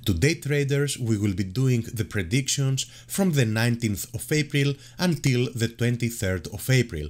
Today, traders, we will be doing the predictions from the 19th of April until the 23rd of April.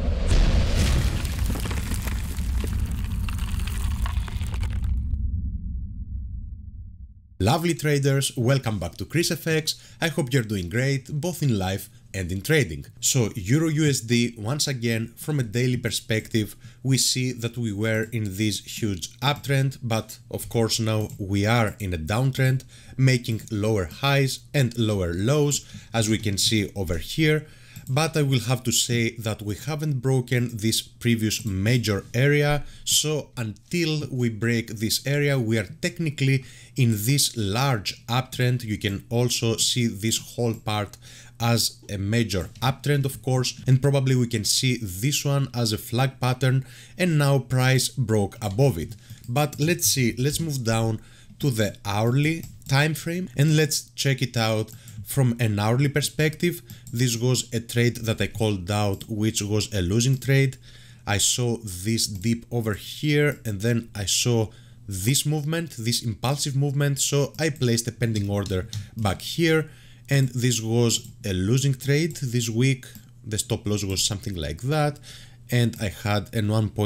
Lovely traders, welcome back to ChrisFX. I hope you're doing great, both in life and in trading. So EURUSD, once again, from a daily perspective, we see that we were in this huge uptrend, but of course now we are in a downtrend, making lower highs and lower lows, as we can see over here. But I will have to say that we haven't broken this previous major area, so until we break this area, we are technically in this large uptrend. You can also see this whole part as a major uptrend, of course, and probably we can see this one as a flag pattern, and now price broke above it. But let's see, let's move down to the hourly time frame and let's check it out from an hourly perspective. This was a trade that I called out, which was a losing trade. I saw this dip over here and then I saw this movement, this impulsive movement, so I placed a pending order back here, and this was a losing trade this week. The stop loss was something like that, and I had a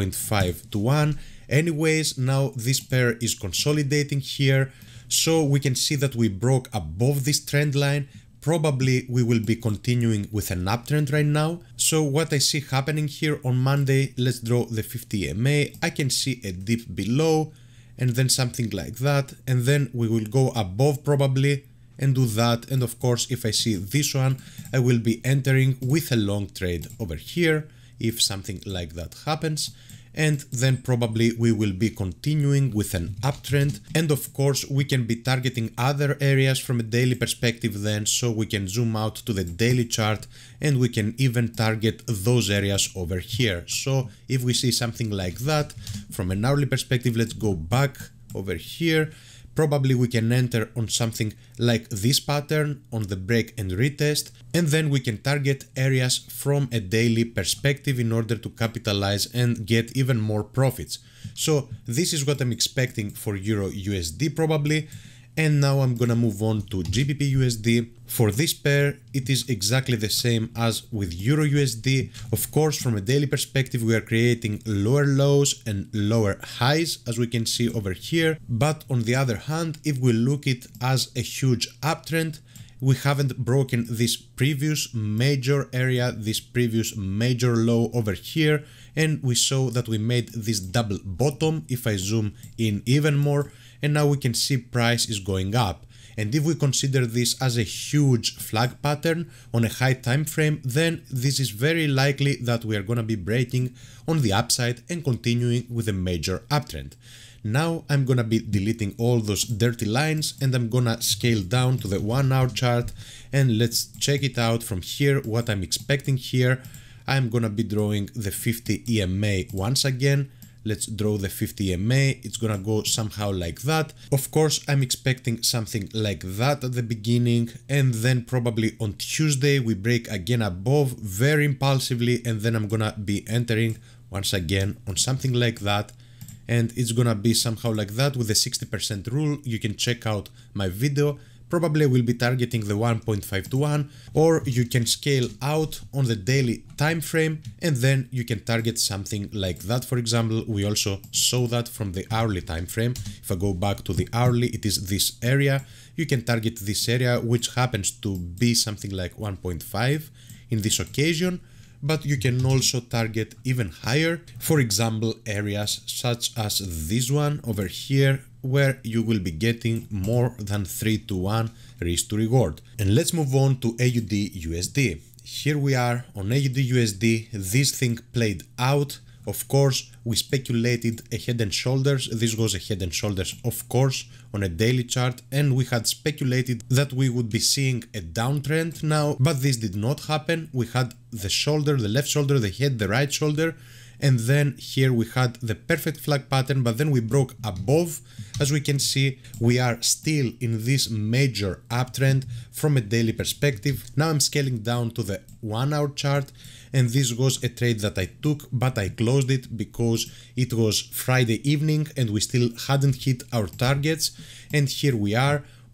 1.5 to 1. Anyways, now this pair is consolidating here, so we can see that we broke above this trend line. Probably we will be continuing with an uptrend right now. So what I see happening here on Monday, let's draw the 50 EMA. I can see a dip below and then something like that, and then we will go above probably and do that. And of course, if I see this one, I will be entering with a long trade over here if something like that happens. And then probably we will be continuing with an uptrend. And of course, we can be targeting other areas from a daily perspective then, so we can zoom out to the daily chart and we can even target those areas over here. So if we see something like that from an hourly perspective, let's go back over here. Probably we can enter on something like this pattern on the break and retest, and then we can target areas from a daily perspective in order to capitalize and get even more profits. So this is what I'm expecting for EURUSD probably. And now I'm gonna move on to GBPUSD. For this pair, it is exactly the same as with EURUSD. Of course, from a daily perspective, we are creating lower lows and lower highs, as we can see over here. But on the other hand, if we look at it as a huge uptrend, we haven't broken this previous major area, this previous major low over here, and we saw that we made this double bottom. If I zoom in even more, and now we can see price is going up. And if we consider this as a huge flag pattern on a high time frame, then this is very likely that we are going to be breaking on the upside and continuing with a major uptrend. Now I'm going to be deleting all those dirty lines and I'm going to scale down to the 1 hour chart, and let's check it out from here what I'm expecting here. I'm going to be drawing the 50 EMA once again. Let's draw the 50 EMA, it's gonna go somehow like that. Of course, I'm expecting something like that at the beginning, and then probably on Tuesday we break again above very impulsively, and then I'm gonna be entering once again on something like that. And it's gonna be somehow like that with the 60% rule. You can check out my video. Probably I will be targeting the 1.5 to 1, or you can scale out on the daily time frame and then you can target something like that. For example, we also saw that from the hourly time frame. If I go back to the hourly, it is this area. You can target this area, which happens to be something like 1.5 in this occasion, but you can also target even higher. For example, areas such as this one over here, where you will be getting more than 3 to 1 risk to reward. And let's move on to AUDUSD. Here we are on AUDUSD. This thing played out. Of course, we speculated a head and shoulders. This was a head and shoulders, of course, on a daily chart, and we had speculated that we would be seeing a downtrend now, but this did not happen. We had the shoulder, the left shoulder, the head, the right shoulder, and then here we had the perfect flag pattern, but then we broke above. As we can see, we are still in this major uptrend from a daily perspective. Now I'm scaling down to the 1 hour chart, and this was a trade that I took, but I closed it because it was Friday evening and we still hadn't hit our targets. And here we are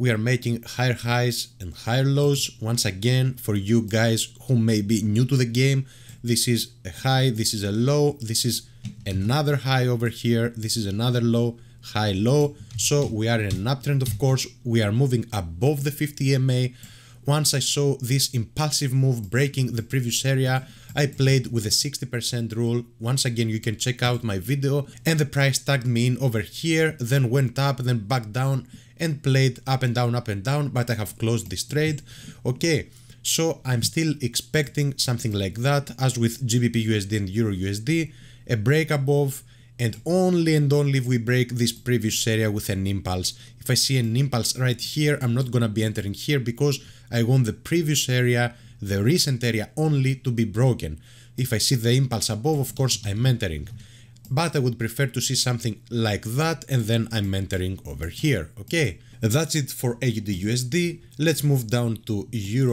we are making higher highs and higher lows. Once again, for you guys who may be new to the game, this is a high, this is a low, this is another high over here, this is another low, high, low. So we are in an uptrend, of course. We are moving above the 50 EMA. Once I saw this impulsive move breaking the previous area, I played with the 60% rule. Once again, you can check out my video, and the price tagged me in over here, then went up, then back down and played up and down, but I have closed this trade. Okay, so I'm still expecting something like that as with GBPUSD and EURUSD, a break above, and only if we break this previous area with an impulse. If I see an impulse right here, I'm not gonna be entering here because I want the previous area, the recent area only, to be broken. If I see the impulse above, of course I'm entering. But I would prefer to see something like that, and then I'm entering over here. Okay, that's it for AUDUSD. Let's move down to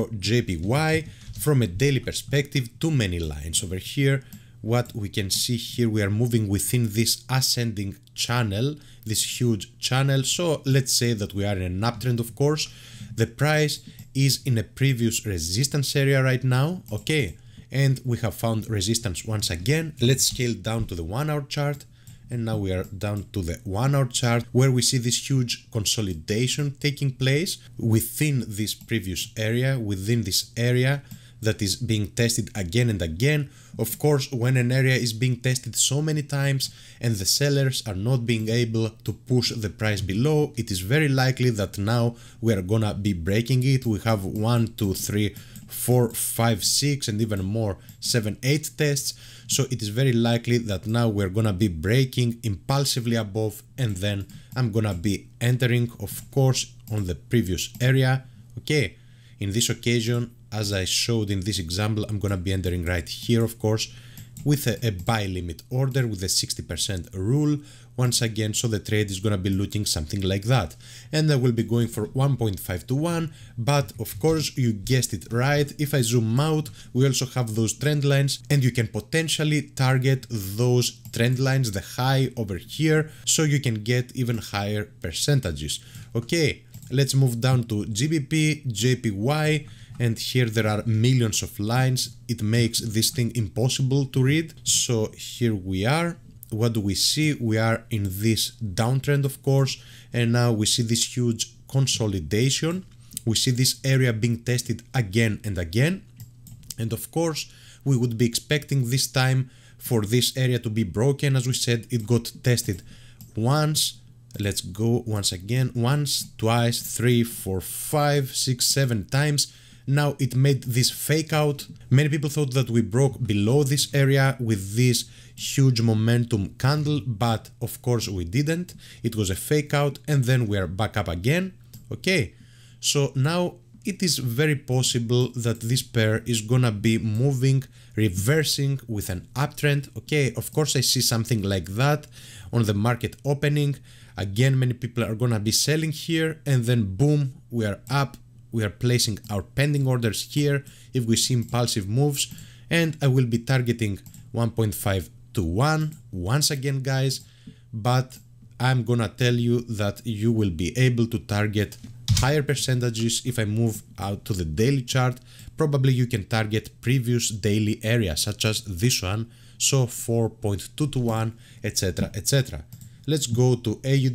EURJPY. From a daily perspective, too many lines over here. What we can see here, we are moving within this ascending channel, this huge channel. So let's say that we are in an uptrend, of course. The price is in a previous resistance area right now, okay, and we have found resistance once again. Let's scale down to the 1 hour chart, and now we are down to the 1 hour chart, where we see this huge consolidation taking place within this previous area, within this area that is being tested again and again. Of course, when an area is being tested so many times and the sellers are not being able to push the price below, it is very likely that now we are gonna be breaking it. We have 1, 2, 3, 4, 5, 6 and even more, 7, 8 tests. So it is very likely that now we're gonna be breaking impulsively above, and then I'm gonna be entering, of course, on the previous area. Okay, in this occasion, as I showed in this example, I'm gonna be entering right here, of course, with a buy limit order with a 60% rule once again. So the trade is gonna be looking something like that, and I will be going for 1.5 to 1. But of course, you guessed it right, if I zoom out, we also have those trend lines, and you can potentially target those trend lines, the high over here, so you can get even higher percentages. Okay, let's move down to GBPJPY. And here there are millions of lines. It makes this thing impossible to read. So here we are. What do we see? We are in this downtrend, of course, and now we see this huge consolidation. We see this area being tested again and again. And of course, we would be expecting this time for this area to be broken. As we said, it got tested once. Let's go once again. Once, twice, 3, 4, 5, 6, 7 times. Now it made this fake out. Many people thought that we broke below this area with this huge momentum candle, but of course we didn't. It was a fake out, and then we are back up again. Okay, so now it is very possible that this pair is gonna be moving, reversing with an uptrend. Okay, of course I see something like that on the market opening. Again, many people are gonna be selling here, and then boom, we are up. We are placing our pending orders here if we see impulsive moves, and I will be targeting 1.5 to 1 once again, guys, but I'm gonna tell you that you will be able to target higher percentages if I move out to the daily chart. Probably you can target previous daily areas such as this one, so 4.2 to 1, etc, etc. Let's go to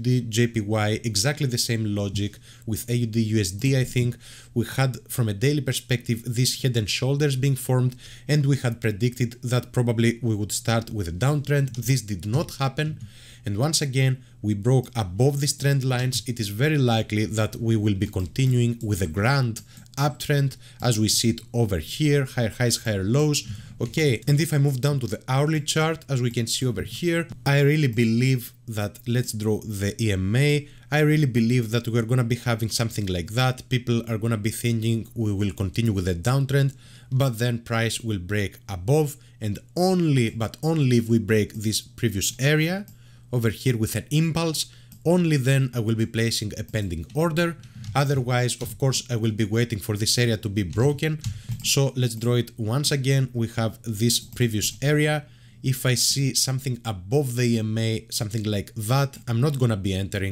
AUDJPY, exactly the same logic with AUDUSD. I think we had, from a daily perspective, these head and shoulders being formed, and we had predicted that probably we would start with a downtrend. This did not happen, and once again we broke above these trend lines. It is very likely that we will be continuing with a grand uptrend as we see it over here, higher highs, higher lows. Okay, and if I move down to the hourly chart, as we can see over here, I really believe that, let's draw the EMA, I really believe that we're gonna be having something like that. People are gonna be thinking we will continue with the downtrend, but then price will break above, and only if we break this previous area over here with an impulse, only then I will be placing a pending order. Otherwise, of course, I will be waiting for this area to be broken. So let's draw it once again. We have this previous area. If I see something above the EMA, something like that, I'm not gonna be entering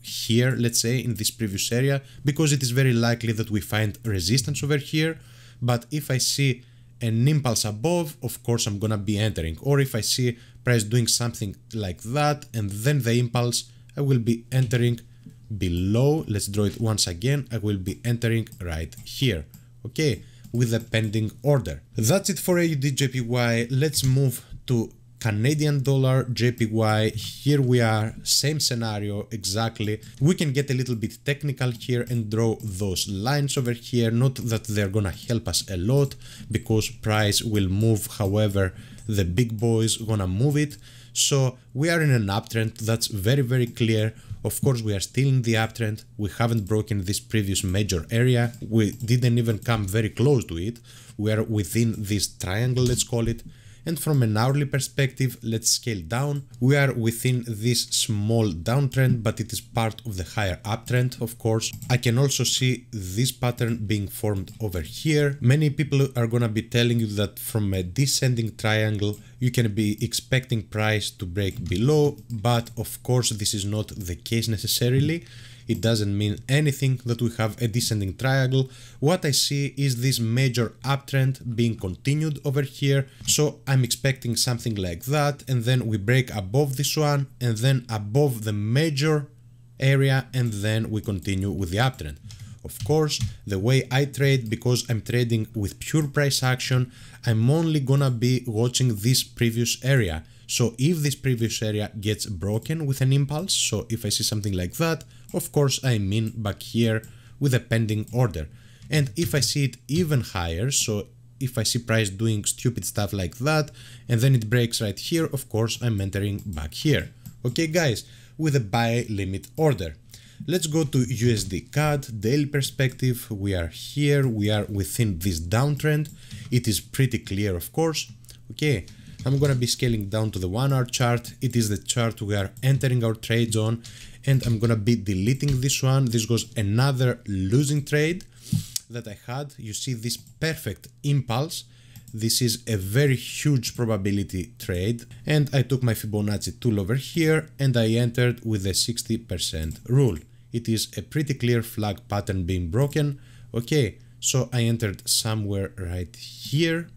here, let's say in this previous area, because it is very likely that we find resistance over here. But if I see an impulse above, of course I'm gonna be entering, or if I see price doing something like that and then the impulse, I will be entering below. Let's draw it once again. I will be entering right here, okay, with a pending order. That's it for AUDJPY. Let's move to Canadian dollar JPY. Here we are, same scenario exactly. We can get a little bit technical here and draw those lines over here. Not that they're gonna help us a lot because price will move, however the big boys gonna move it. So we are in an uptrend, that's very clear. Of course we are still in the uptrend. We haven't broken this previous major area. We didn't even come very close to it. We are within this triangle, let's call it. And from an hourly perspective, let's scale down. We are within this small downtrend, but it is part of the higher uptrend, of course. I can also see this pattern being formed over here. Many people are gonna be telling you that from a descending triangle, you can be expecting price to break below, but of course this is not the case necessarily. It doesn't mean anything that we have a descending triangle. What I see is this major uptrend being continued over here. So I'm expecting something like that, and then we break above this one and then above the major area, and then we continue with the uptrend. Of course, the way I trade, because I'm trading with pure price action, I'm only gonna be watching this previous area. So if this previous area gets broken with an impulse, so if I see something like that, of course I'm in back here with a pending order. And if I see it even higher, so if I see price doing stupid stuff like that, and then it breaks right here, of course I'm entering back here. Okay guys, with a buy limit order. Let's go to USDCAD daily perspective. We are here, we are within this downtrend. It is pretty clear, of course. Okay, I'm gonna be scaling down to the 1 hour chart. It is the chart we are entering our trades on, and I'm gonna be deleting this one. This was another losing trade that I had. You see this perfect impulse. This is a very huge probability trade, and I took my Fibonacci tool over here and I entered with the 60% rule. It is a pretty clear flag pattern being broken. Okay, so I entered somewhere right here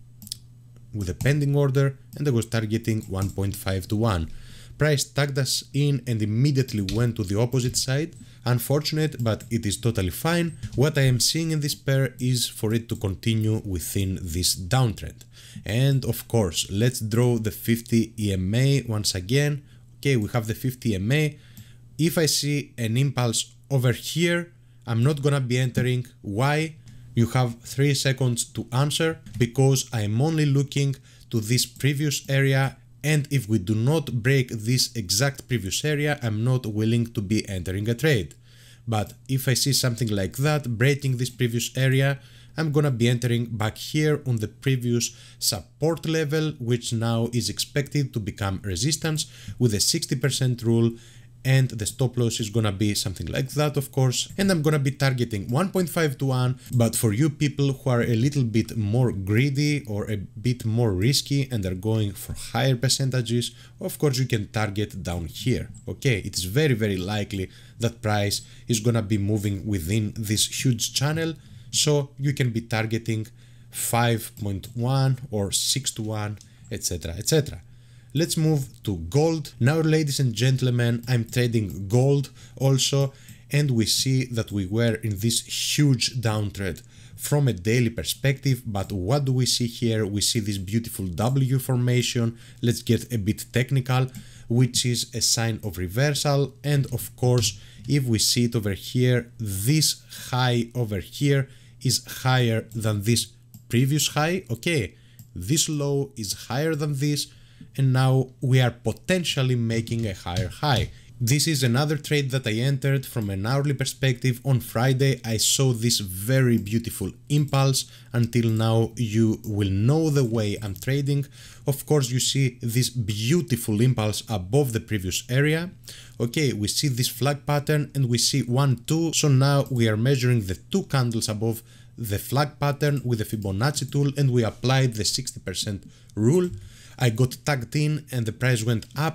with a pending order, and I was targeting 1.5 to 1. Price tagged us in and immediately went to the opposite side. Unfortunate, but it is totally fine. What I am seeing in this pair is for it to continue within this downtrend. And of course, let's draw the 50 EMA once again. Okay, we have the 50 EMA. If I see an impulse over here, I'm not gonna be entering. Why? You have 3 seconds to answer, because I'm only looking to this previous area, and if we do not break this exact previous area, I'm not willing to be entering a trade. But if I see something like that, breaking this previous area, I'm gonna be entering back here on the previous support level, which now is expected to become resistance with a 60% rule, and the stop loss is gonna be something like that, of course, and I'm gonna be targeting 1.5 to 1. But for you people who are a little bit more greedy or a bit more risky and are going for higher percentages, of course you can target down here. Okay, it is very likely that price is gonna be moving within this huge channel, so you can be targeting 5.1 or 6 to 1, etc, etc. Let's move to gold. Now, ladies and gentlemen, I'm trading gold also, and we see that we were in this huge downtrend from a daily perspective. But what do we see here? We see this beautiful W formation. Let's get a bit technical, which is a sign of reversal. And of course, if we see it over here, this high over here is higher than this previous high. Okay, this low is higher than this, and now we are potentially making a higher high. This is another trade that I entered from an hourly perspective. On Friday I saw this very beautiful impulse. Until now you will know the way I'm trading. Of course you see this beautiful impulse above the previous area. Okay, we see this flag pattern and we see 1, 2. So now we are measuring the 2 candles above the flag pattern with the Fibonacci tool, and we applied the 60% rule. I got tagged in and the price went up,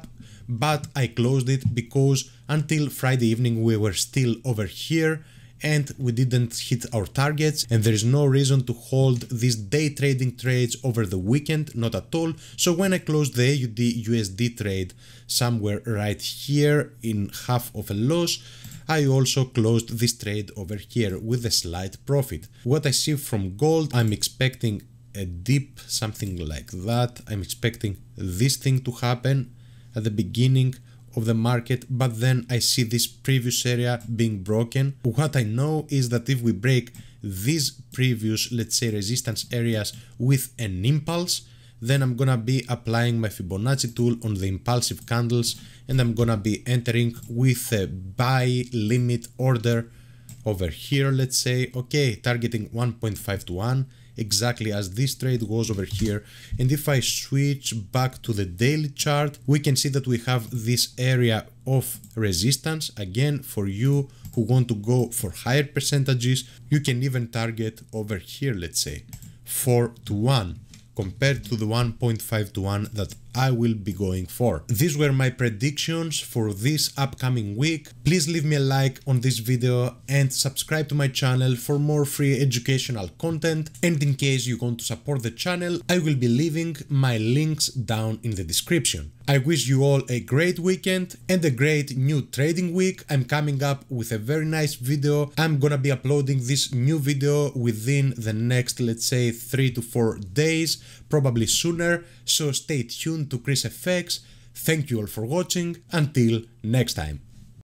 but I closed it because until Friday evening we were still over here and we didn't hit our targets, and there is no reason to hold these day trading trades over the weekend, not at all. So when I closed the AUDUSD trade somewhere right here in half of a loss, I also closed this trade over here with a slight profit. What I see from gold, I'm expecting a dip, something like that. I'm expecting this thing to happen at the beginning of the market, but then I see this previous area being broken. What I know is that if we break these previous, let's say, resistance areas with an impulse, then I'm gonna be applying my Fibonacci tool on the impulsive candles, and I'm gonna be entering with a buy limit order over here, let's say, okay, targeting 1.5 to 1, exactly as this trade was over here. And if I switch back to the daily chart, we can see that we have this area of resistance. Again, for you who want to go for higher percentages, you can even target over here, let's say 4 to 1 compared to the 1.5 to 1 that I will be going for. These were my predictions for this upcoming week. Please leave me a like on this video and subscribe to my channel for more free educational content. And in case you want to support the channel, I will be leaving my links down in the description. I wish you all a great weekend and a great new trading week. I'm coming up with a very nice video. I'm gonna be uploading this new video within the next, let's say, 3 to 4 days, probably sooner. So stay tuned to ChrisFX. Thank you all for watching. Until next time.